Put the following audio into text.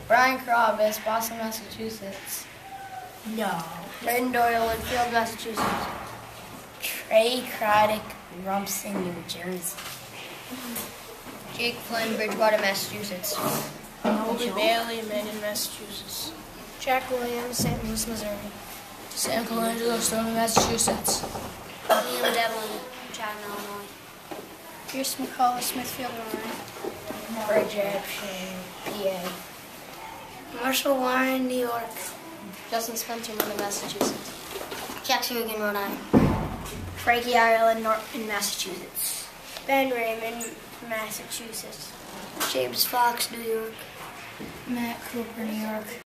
Brian Carabas, Boston, Massachusetts. No. Braden Doyle, Linfield, Massachusetts. Trey Craddock, Rumson, New Jersey. Jake Flynn, Bridgewater, Massachusetts. Colby Bailey, Mendon, Massachusetts. Jack Williams, St. Louis, Missouri. Sam Colangelo, Stone, Massachusetts. Liam Devlin, Chatham, Illinois. Pierce McCullough, Smithfield, Illinois. Greg Japshin, PA. Marshall Warren, New York. Justin Spencer, London, Massachusetts. Jackson Wigan, Rhode Island. Frankie Ireland, in Massachusetts. Ben Raymond, Massachusetts. James Fox, New York. Matt Cooper, New York.